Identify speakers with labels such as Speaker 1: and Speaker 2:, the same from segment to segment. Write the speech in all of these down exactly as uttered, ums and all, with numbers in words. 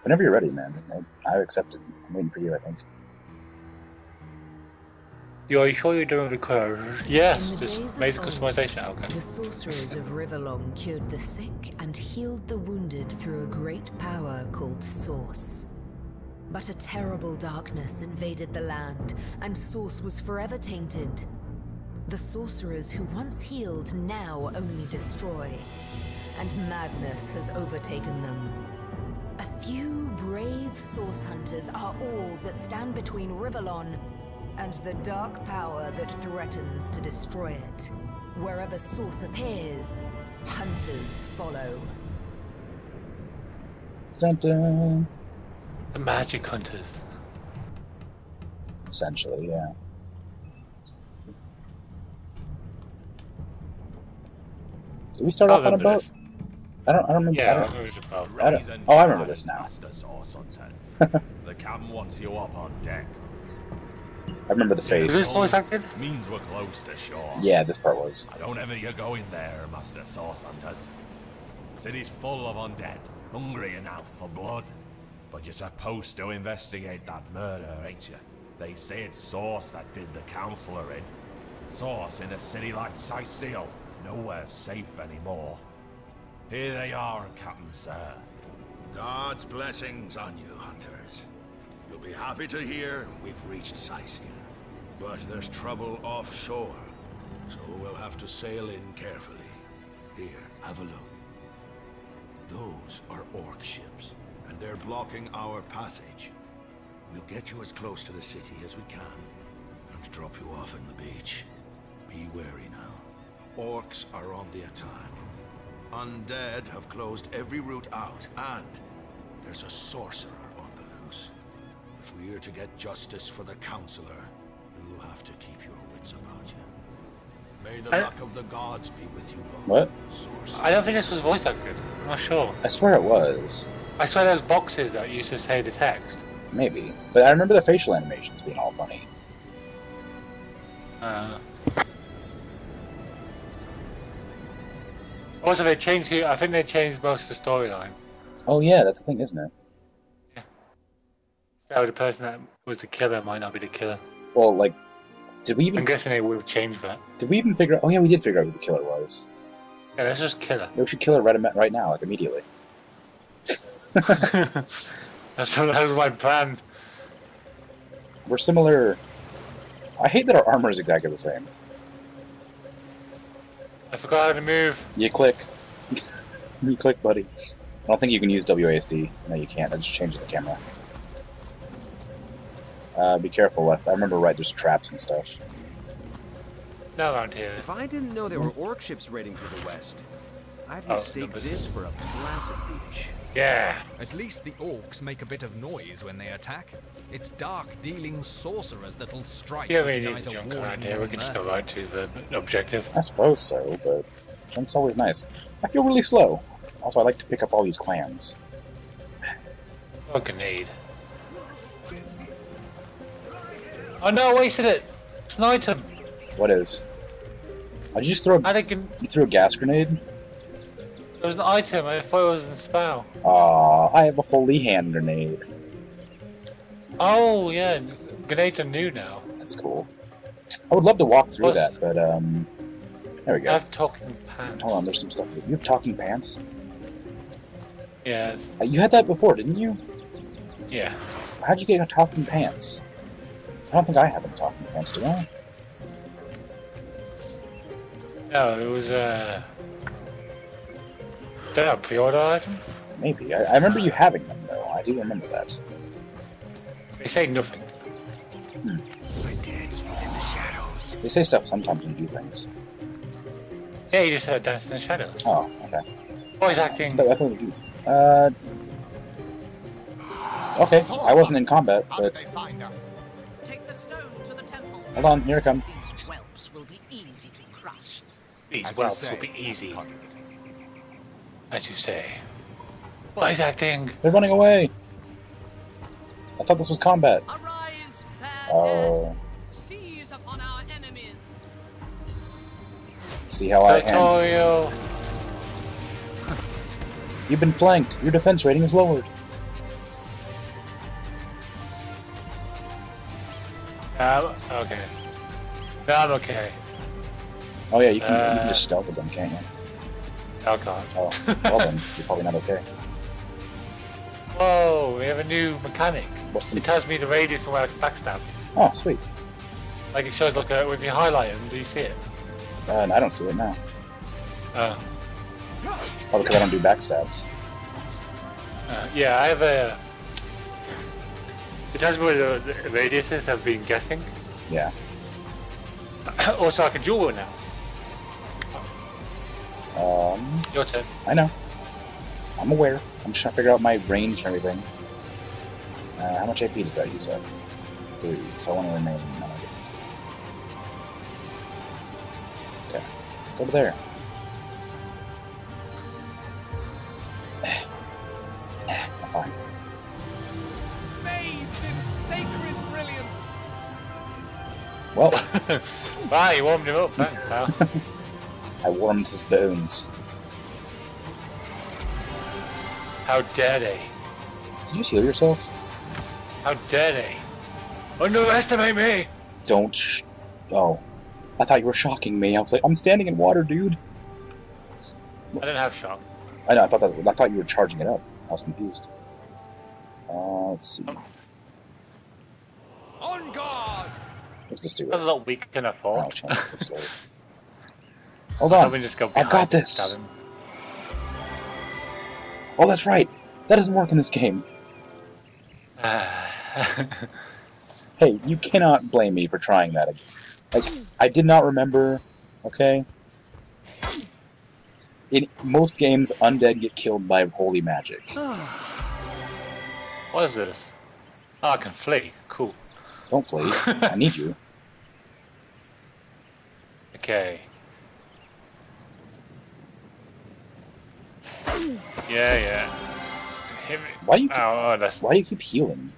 Speaker 1: Whenever you're ready, man. I, I accept it. I'm waiting for you, I think.
Speaker 2: You are you sure you're doing require? Yes, just basic
Speaker 3: old,
Speaker 2: customization. Okay.
Speaker 3: The Sourcerors of Riverlong cured the sick and healed the wounded through a great power called Source. But a terrible darkness invaded the land, and Source was forever tainted. The Sorcerers who once healed now only destroy, and madness has overtaken them. A few brave Source hunters are all that stand between Riverlong and the dark power that threatens to destroy it. Wherever Source appears, hunters follow.
Speaker 1: Dun -dun.
Speaker 2: The magic hunters.
Speaker 1: Essentially, yeah. Did we start
Speaker 2: I
Speaker 1: off on a boat?
Speaker 2: this.
Speaker 1: I don't. I don't remember.
Speaker 2: Yeah,
Speaker 1: I
Speaker 2: I
Speaker 1: don't,
Speaker 2: remember the boat.
Speaker 1: I don't, oh, I remember this now.
Speaker 4: The Clam wants you up on deck.
Speaker 1: I remember the face.
Speaker 2: Is this voice acted?
Speaker 4: Means we're close to shore.
Speaker 1: Yeah, this part was.
Speaker 4: I don't ever you go in there, Master Source Hunters. City's full of undead, hungry enough for blood. But you're supposed to investigate that murder, ain't you? They say it's Source that did the Counselor in. Source in a city like Sicil, nowhere safe anymore. Here they are, Captain Sir.
Speaker 5: God's blessings on you, hunters. You'll be happy to hear we've reached Sicil. But there's trouble offshore, so we'll have to sail in carefully. Here, have a look. Those are orc ships, and they're blocking our passage. We'll get you as close to the city as we can, and drop you off on the beach. Be wary now. Orcs are on the attack. Undead have closed every route out, and there's a sorcerer on the loose. If we're to get justice for the Counselor, you'll have to keep your wits about you. May the
Speaker 2: I...
Speaker 5: luck of the gods be with you both.
Speaker 1: What?
Speaker 5: Sorcerers.
Speaker 2: I don't think this was voice acted. I'm not sure.
Speaker 1: I swear it was.
Speaker 2: I swear there's boxes that used to say the text.
Speaker 1: Maybe, but I remember the facial animations being all funny.
Speaker 2: Uh. Also, they changed. I think they changed most of the storyline.
Speaker 1: Oh yeah, that's the thing, isn't it?
Speaker 2: Yeah. So the person that was the killer might not be the killer.
Speaker 1: Well, like, did we even?
Speaker 2: I'm guessing they would have changed that.
Speaker 1: Did we even figure out? Oh yeah, we did figure out who the killer was.
Speaker 2: Yeah, let's just kill her.
Speaker 1: Yeah, we should kill her right, right now, like immediately.
Speaker 2: That's what, that was my plan.
Speaker 1: We're similar. I hate that our armor is exactly the same.
Speaker 2: I forgot how to move.
Speaker 1: You click. You click, buddy. I don't think you can use W A S D. No, you can't. It just changes the camera. Uh, be careful left. I remember right, there's traps and stuff.
Speaker 2: No around here.
Speaker 6: If I didn't know there were orc ships raiding to the west, I'd
Speaker 2: Oh,
Speaker 6: mistake
Speaker 2: numbers.
Speaker 6: this for a placid beach.
Speaker 2: Yeah.
Speaker 7: At least the orcs make a bit of noise when they attack. It's dark-dealing sorcerers that'll strike.
Speaker 2: Yeah, we
Speaker 7: with
Speaker 2: need to
Speaker 7: neither
Speaker 2: jump
Speaker 7: warning
Speaker 2: around here.
Speaker 7: nor
Speaker 2: We can just go
Speaker 7: mercy.
Speaker 2: right to the objective.
Speaker 1: I suppose so, but jump's always nice. I feel really slow. Also, I like to pick up all these clams.
Speaker 2: Oh, grenade. Oh no, I wasted it! It's an item!
Speaker 1: What is? Did you just throw?
Speaker 2: I think it
Speaker 1: You threw a gas grenade?
Speaker 2: was an item. I thought it was in spell.
Speaker 1: Aw, I have a holy hand grenade.
Speaker 2: Oh, yeah. Grenades are new now.
Speaker 1: That's cool. I would love to walk through
Speaker 2: Plus-
Speaker 1: that, but um, there we
Speaker 2: I
Speaker 1: go.
Speaker 2: have talking pants.
Speaker 1: Hold on, there's some stuff. You have talking pants?
Speaker 2: Yeah,
Speaker 1: Uh, You had that before, didn't you?
Speaker 2: yeah.
Speaker 1: How'd you get talking pants? I don't think I have any talking pants, do I?
Speaker 2: No, it was uh. Don't know, pre-order item?
Speaker 1: Maybe. I, I remember you having them, though. I do remember that.
Speaker 2: They say nothing.
Speaker 5: I dance within the shadows.
Speaker 1: They say stuff sometimes when you do things.
Speaker 2: Yeah, you just heard Dance in the Shadows.
Speaker 1: Oh, okay.
Speaker 2: Voice
Speaker 1: I
Speaker 2: acting.
Speaker 1: thought, I thought it was you. Uh. Okay, I wasn't in combat,
Speaker 8: How
Speaker 1: but
Speaker 8: did they find us?
Speaker 9: Take the stone to the temple.
Speaker 1: hold on, here I come.
Speaker 9: These whelps will be easy to crush.
Speaker 2: These
Speaker 8: As you
Speaker 2: whelps
Speaker 8: say,
Speaker 2: will be easy,
Speaker 8: Conduit.
Speaker 2: as you say. Voice acting.
Speaker 1: They're running away. I thought this was combat.
Speaker 9: Arise, fair
Speaker 1: Oh,
Speaker 9: dead. Seize upon our enemies.
Speaker 1: see how I am.
Speaker 2: Tutorial.
Speaker 1: You've been flanked. Your defense rating is lowered.
Speaker 2: Um, okay. No, I'm okay.
Speaker 1: Oh yeah, you can,
Speaker 2: Uh,
Speaker 1: you can just stealth with them, can't you?
Speaker 2: Oh god.
Speaker 1: Oh, well then, you're probably not okay.
Speaker 2: Whoa, we have a new mechanic.
Speaker 1: What's the...
Speaker 2: It tells me the radius and where I can backstab.
Speaker 1: Oh, sweet.
Speaker 2: Like it shows like a, if you highlight them, do you see it?
Speaker 1: Uh, I don't see it now.
Speaker 2: Oh.
Speaker 1: Probably because I don't do backstabs.
Speaker 2: Uh, yeah, I have a... It tells me where the, the radiuses have been guessing.
Speaker 1: Yeah.
Speaker 2: Also, I can duel it now.
Speaker 1: Um,
Speaker 2: Your turn.
Speaker 1: I know. I'm aware. I'm just trying to figure out my range and everything. Uh, how much A P does that use up? Three. So I want to remain. No, I didn't. Okay. Go over there. I'm fine.
Speaker 7: Bathed in sacred brilliance.
Speaker 1: Well,
Speaker 2: Wow, you warmed him up, thanks, pal.
Speaker 1: I warmed his bones.
Speaker 2: How dare they?
Speaker 1: Did you heal yourself?
Speaker 2: How dare they? Underestimate me!
Speaker 1: Don't sh... Oh. I thought you were shocking me. I was like, I'm standing in water, dude.
Speaker 2: I don't have shock.
Speaker 1: I know, I thought that, I thought you were charging it up. I was confused. Uh, let's see.
Speaker 7: On guard!
Speaker 1: What's this do?
Speaker 2: That's a lot weaker than I
Speaker 1: Oh,
Speaker 2: thought.
Speaker 1: chance to get slow. Hold
Speaker 2: So
Speaker 1: on.
Speaker 2: we just go
Speaker 1: I've
Speaker 2: behind
Speaker 1: got
Speaker 2: and
Speaker 1: this.
Speaker 2: stab him.
Speaker 1: Oh, that's right. That doesn't work in this game. Hey, you cannot blame me for trying that again. Like, I did not remember, okay? In most games, undead get killed by holy magic.
Speaker 2: What is this? Oh, I can flee. Cool.
Speaker 1: Don't flee. I need you.
Speaker 2: Okay. Yeah, yeah. Hit me.
Speaker 1: Why do you keep,
Speaker 2: Oh, oh, that's.
Speaker 1: why do you keep healing?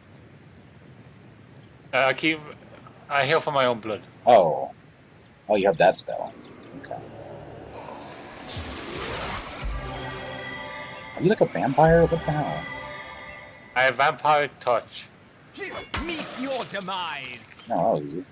Speaker 2: Uh, I keep. I heal for my own blood.
Speaker 1: Oh. Oh, you have that spell. Okay. Are you like a vampire? What the hell?
Speaker 2: I have vampire touch.
Speaker 7: Meet your demise.
Speaker 1: No, that was easy.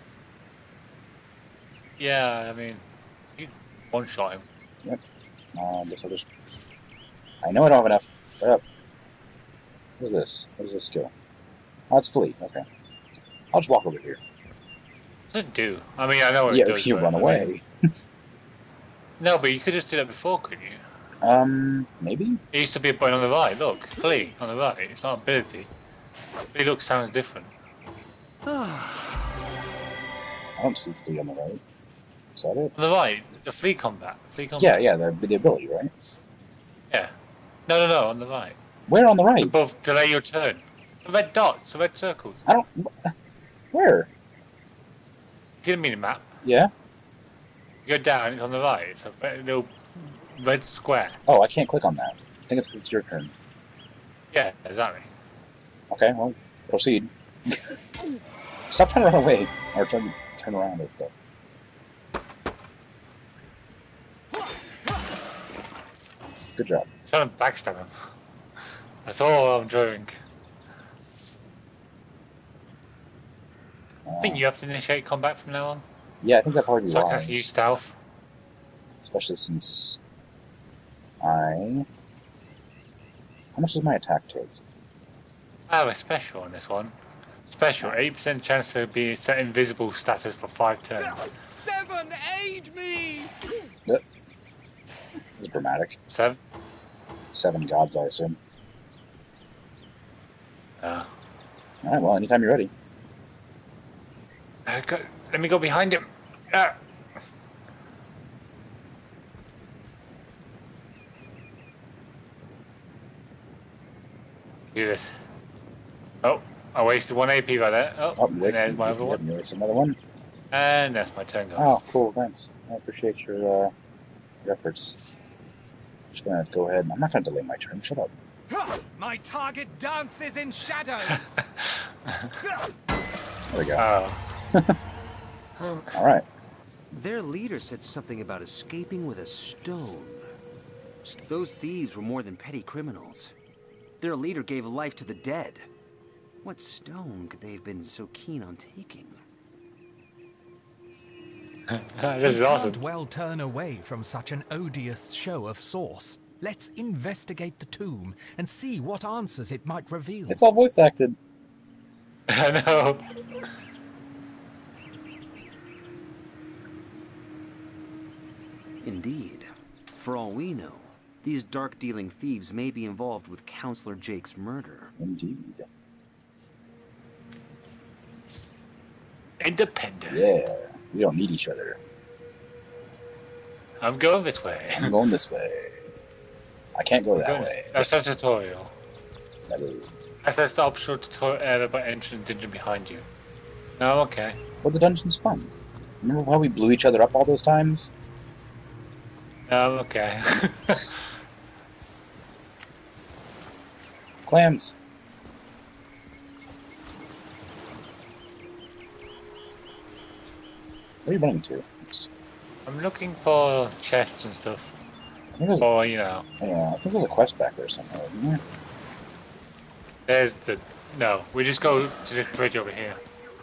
Speaker 2: Yeah, I mean, you one shot him.
Speaker 1: Yep. Uh, I guess I'll just... I know I don't have enough. Shut up. What is this? What is this skill? Oh, it's flee. Okay. I'll just walk over here.
Speaker 2: What does it do? I mean, I know what
Speaker 1: Yeah,
Speaker 2: it does.
Speaker 1: if you
Speaker 2: but
Speaker 1: run
Speaker 2: I
Speaker 1: away.
Speaker 2: mean- no, but you could just do that before, couldn't you?
Speaker 1: um, maybe?
Speaker 2: It used to be a button on the right. Look, flee on the right. It's not ability. Flee look sounds different.
Speaker 1: I don't see flee on the right. Is that it?
Speaker 2: On the right, the flee combat. Flee combat.
Speaker 1: Yeah, yeah, the, the ability, right?
Speaker 2: Yeah. No, no, no, on the right.
Speaker 1: Where on the right?
Speaker 2: It's above delay your turn. The red dots, the red circles.
Speaker 1: I don't... Where?
Speaker 2: See the mini map?
Speaker 1: Yeah?
Speaker 2: You go down, it's on the right. It's a red- little red square.
Speaker 1: Oh, I can't click on that. I think it's because it's your turn.
Speaker 2: Yeah, exactly.
Speaker 1: Okay, well, proceed. Stop trying to run away. Or turn, turn around and stuff. Good job.
Speaker 2: Trying to backstab him. That's all I'm doing. I think you have to initiate combat from now on.
Speaker 1: Yeah, I think that probably be
Speaker 2: So I can
Speaker 1: wise.
Speaker 2: actually use stealth.
Speaker 1: Especially since I... How much does my attack take?
Speaker 2: I have a special on this one. Special, eight percent chance to be set invisible status for five turns.
Speaker 7: Seven, aid me!
Speaker 1: That was dramatic.
Speaker 2: Seven?
Speaker 1: Seven gods, I assume.
Speaker 2: Uh,
Speaker 1: Alright, well, anytime you're ready.
Speaker 2: I go, let me go behind him. Ah. Do this. Oh, I wasted one A P right there. Oh,
Speaker 1: Oh,
Speaker 2: and
Speaker 1: you wasted,
Speaker 2: there's my other
Speaker 1: you
Speaker 2: one.
Speaker 1: wasted another one.
Speaker 2: And that's my turn gone.
Speaker 1: Oh, cool, thanks. I appreciate your, uh, your efforts. I'm just gonna go ahead. I'm not gonna delay my turn. Shut up.
Speaker 7: My target dances in shadows.
Speaker 1: There we go.
Speaker 2: Oh.
Speaker 1: Alright.
Speaker 6: Their leader said something about escaping with a stone. Those thieves were more than petty criminals. Their leader gave life to the dead. What stone could they have been so keen on taking?
Speaker 2: This is
Speaker 7: we
Speaker 2: awesome.
Speaker 7: can't well turn away from such an odious show of source. Let's investigate the tomb and see what answers it might reveal.
Speaker 1: It's all voice acted.
Speaker 2: I know.
Speaker 6: Indeed. For all we know, these dark-dealing thieves may be involved with Counselor Jake's murder.
Speaker 1: Indeed.
Speaker 2: Independent.
Speaker 1: Yeah. We don't need each other.
Speaker 2: I'm going this way.
Speaker 1: I'm going this way. I can't go that
Speaker 2: Going-
Speaker 1: way.
Speaker 2: That's a tutorial.
Speaker 1: No.
Speaker 2: Access the optional tutorial area by entering the dungeon behind you. No, okay.
Speaker 1: Well, the dungeon's fun. Remember how we blew each other up all those times?
Speaker 2: No, okay.
Speaker 1: Clams. Where are you running to? Oops.
Speaker 2: I'm looking for chests and stuff.
Speaker 1: I think there's,
Speaker 2: Or, you know,
Speaker 1: yeah, I think there's a quest back there somewhere, isn't there?
Speaker 2: there's the... No, we just go to the bridge over here.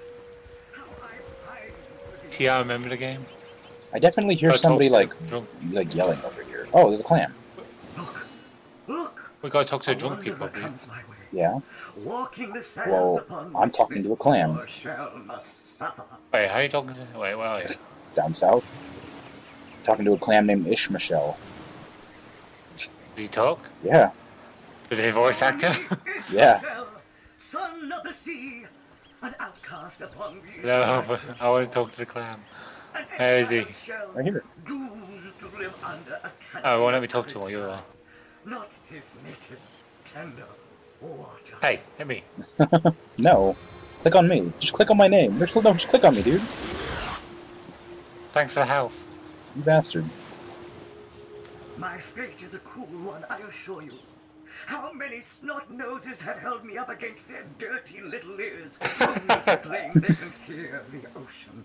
Speaker 2: T I remember the game?
Speaker 1: I definitely hear
Speaker 2: Oh,
Speaker 1: somebody
Speaker 2: talk
Speaker 1: like
Speaker 2: to drunk.
Speaker 1: like yelling over here. Oh, there's a clam.
Speaker 8: Look, look.
Speaker 2: We gotta talk to
Speaker 8: A
Speaker 2: the drunk people.
Speaker 8: wanderer comes my way.
Speaker 1: Yeah.
Speaker 8: Walking the sands
Speaker 1: Well,
Speaker 8: upon
Speaker 1: I'm
Speaker 8: which
Speaker 1: talking
Speaker 8: this
Speaker 1: to a clam.
Speaker 8: poor shell must suffer.
Speaker 2: Wait, how are you talking to... Wait, where are you?
Speaker 1: Down south. Talking to a clam named Ishmael.
Speaker 2: Did he talk?
Speaker 1: Yeah.
Speaker 2: Is he voice acting?
Speaker 1: Yeah.
Speaker 8: Ishmael, son of the sea, an outcast upon these
Speaker 2: No, but
Speaker 8: branches.
Speaker 2: I want to talk to the clam.
Speaker 8: An
Speaker 2: Where is he?
Speaker 8: exiled shell,
Speaker 1: Right here.
Speaker 8: doomed to live under a
Speaker 2: Oh, won't let me
Speaker 8: canopy
Speaker 2: talk to him
Speaker 8: of
Speaker 2: while you're
Speaker 8: his
Speaker 2: there.
Speaker 8: sky. Not his native, tender water.
Speaker 2: Hey, hit me.
Speaker 1: No. Click on me. Just click on my name. Just, no, just click on me, dude.
Speaker 2: Thanks for the help.
Speaker 1: You bastard.
Speaker 8: My fate is a cruel one, I assure you. How many snot noses have held me up against their dirty little ears, only to claim they can hear the ocean?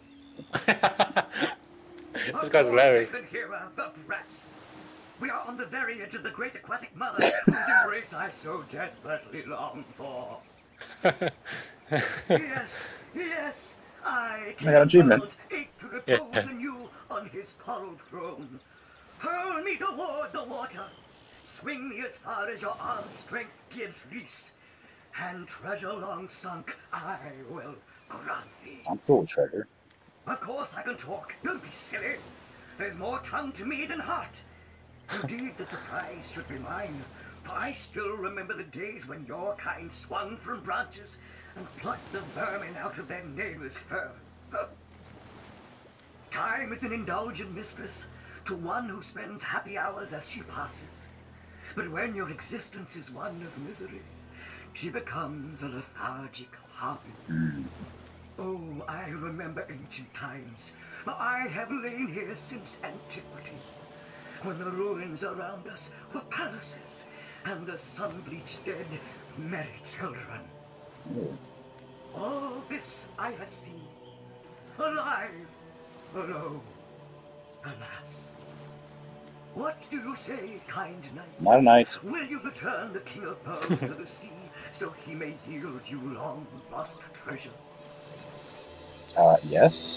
Speaker 2: This
Speaker 8: Of
Speaker 2: guy's
Speaker 8: course
Speaker 2: hilarious.
Speaker 8: They can hear her, the brats. We are on the very edge of the great aquatic mother, whose embrace I so desperately long for. Yes, yes, I
Speaker 1: I got an achievement.
Speaker 8: ache to repose
Speaker 2: Yeah.
Speaker 8: anew on his coral throne. Hurl me toward the water. Swing me as far as your arm's strength gives lease. And treasure long sunk I will grant thee.
Speaker 1: I'm cool with treasure.
Speaker 8: Of course I can talk. Don't be silly. There's more tongue to me than heart. Indeed, the surprise should be mine. For I still remember the days when your kind swung from branches and plucked the vermin out of their neighbor's fur. Huh. Time is an indulgent mistress to one who spends happy hours as she passes. But when your existence is one of misery, she becomes a lethargic hobby. Oh, I remember ancient times, for I have lain here since antiquity, when the ruins around us were palaces, and the sun-bleached dead merry children. All this I have seen, alive, alone, alas. What do you say, kind knight?
Speaker 1: Not a knight.
Speaker 8: Will you return the King of Pearls to the sea, so he may yield you long-lost treasure?
Speaker 1: Uh, yes.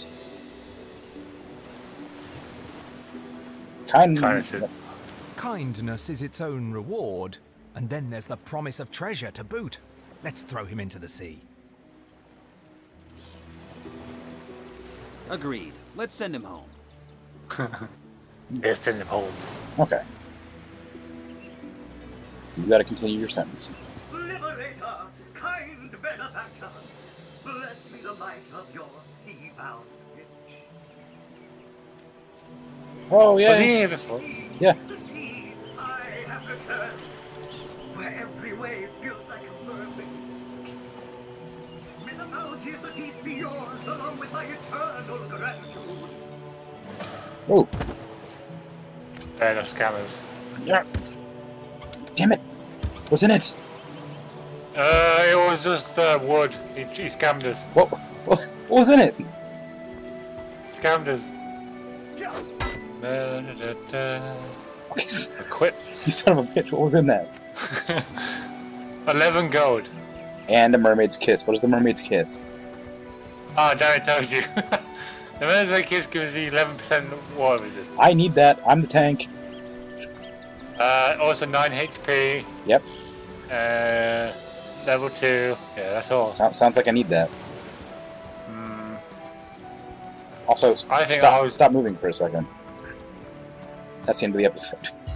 Speaker 1: Kind
Speaker 2: Kindness is...
Speaker 7: Kindness is its own reward, and then there's the promise of treasure to boot. Let's throw him into the sea.
Speaker 6: Agreed. Let's send him home.
Speaker 2: Let's send him home.
Speaker 1: Okay. You gotta continue your sentence.
Speaker 8: Liberator, kind benefactor, bless me the might of your sea-bound witch.
Speaker 1: Oh, yeah.
Speaker 2: Was he here before?
Speaker 8: Sea,
Speaker 1: Yeah.
Speaker 8: the sea, I have returned, where every wave feels like a mermaid's kiss. May the bounty of the deep be yours, along with my eternal gratitude.
Speaker 1: Oh.
Speaker 2: Fair enough, scammers.
Speaker 1: Yeah. Damn it. What's in it?
Speaker 2: Uh, it was just uh, wood. He, he scammed us.
Speaker 1: What, what? What was in it?
Speaker 2: Scammed us. Da, da, da,
Speaker 1: Okay, s-
Speaker 2: Equip.
Speaker 1: you son of a bitch. What was in that?
Speaker 2: eleven gold.
Speaker 1: And a mermaid's kiss. What is the mermaid's kiss?
Speaker 2: Oh, damn, it tells you. The mermaid's kiss gives you eleven percent water resistance.
Speaker 1: I need that. I'm the tank.
Speaker 2: Uh, also nine H P.
Speaker 1: Yep.
Speaker 2: Uh, level two. Yeah, that's all.
Speaker 1: So sounds like I need that.
Speaker 2: Mm.
Speaker 1: Also,
Speaker 2: I think
Speaker 1: stop,
Speaker 2: I was...
Speaker 1: stop moving for a second. That's the end of the episode.